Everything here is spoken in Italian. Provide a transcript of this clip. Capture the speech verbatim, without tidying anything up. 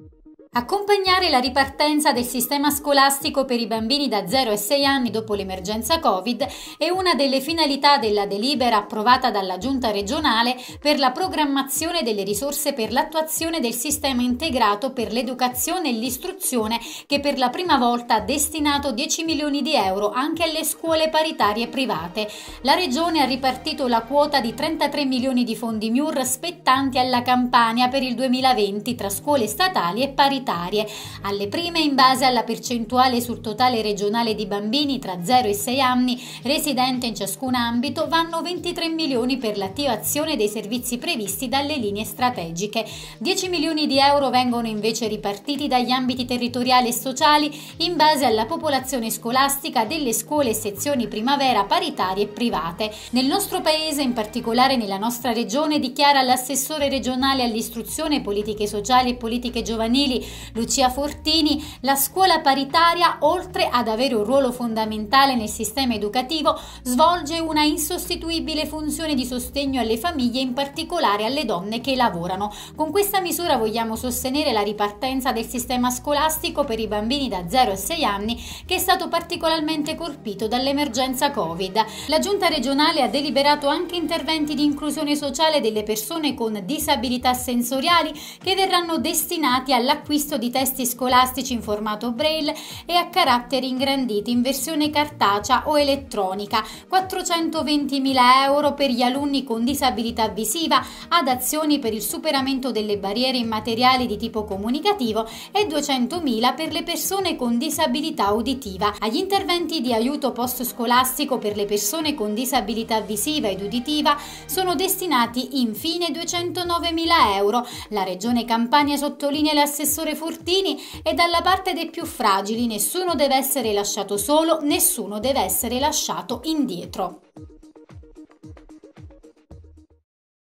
Accompagnare la ripartenza del sistema scolastico per i bambini da zero a sei anni dopo l'emergenza Covid è una delle finalità della delibera approvata dalla Giunta regionale per la programmazione delle risorse per l'attuazione del sistema integrato per l'educazione e l'istruzione, che per la prima volta ha destinato dieci milioni di euro anche alle scuole paritarie private. La Regione ha ripartito la quota di trentatré milioni di fondi M I U R spettanti alla Campania per il duemilaventi tra scuole statali e paritarie. Alle prime, in base alla percentuale sul totale regionale di bambini tra zero e sei anni residenti in ciascun ambito, vanno ventitré milioni per l'attivazione dei servizi previsti dalle linee strategiche. dieci milioni di euro vengono invece ripartiti dagli ambiti territoriali e sociali in base alla popolazione scolastica delle scuole e sezioni primavera paritarie e private. Nel nostro paese, in particolare nella nostra regione, dichiara l'assessore regionale all'istruzione, politiche sociali e politiche giovanili Lucia Fortini, la scuola paritaria, oltre ad avere un ruolo fondamentale nel sistema educativo, svolge una insostituibile funzione di sostegno alle famiglie, in particolare alle donne che lavorano. Con questa misura vogliamo sostenere la ripartenza del sistema scolastico per i bambini da zero a sei anni, che è stato particolarmente colpito dall'emergenza Covid. La Giunta regionale ha deliberato anche interventi di inclusione sociale delle persone con disabilità sensoriali, che verranno destinati all'acquisto di testi scolastici in formato braille e a caratteri ingranditi in versione cartacea o elettronica, quattrocentoventimila euro per gli alunni con disabilità visiva ad azioni per il superamento delle barriere immateriali di tipo comunicativo e duecentomila per le persone con disabilità uditiva. Agli interventi di aiuto post-scolastico per le persone con disabilità visiva ed uditiva sono destinati infine duecentonovemila euro. La Regione Campania, sottolinea l'assessore Fortini, è dalla parte dei più fragili. Nessuno deve essere lasciato solo, nessuno deve essere lasciato indietro.